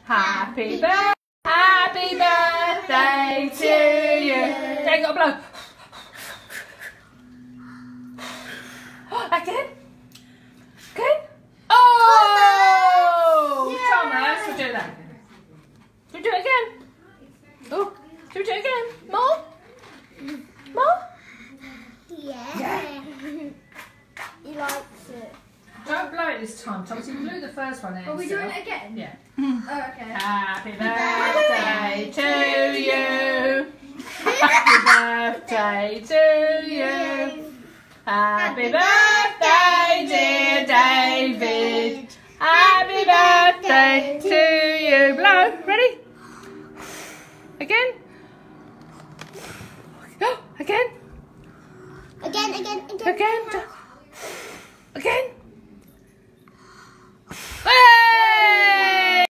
Happy birthday to you. Then got to blow. Again. Again. Oh! Thomas, we'll do that. Should we do it again? Oh, should we do it again? More? More? Yeah. He likes it. Don't blow it this time, Thomas. You blew the first one out. Are we doing it again? Yeah. Oh, okay. Happy birthday to you. Happy birthday to you. Happy birthday, dear David. Happy birthday to you. Blow. Ready? Again. Again. Again. Again. Again.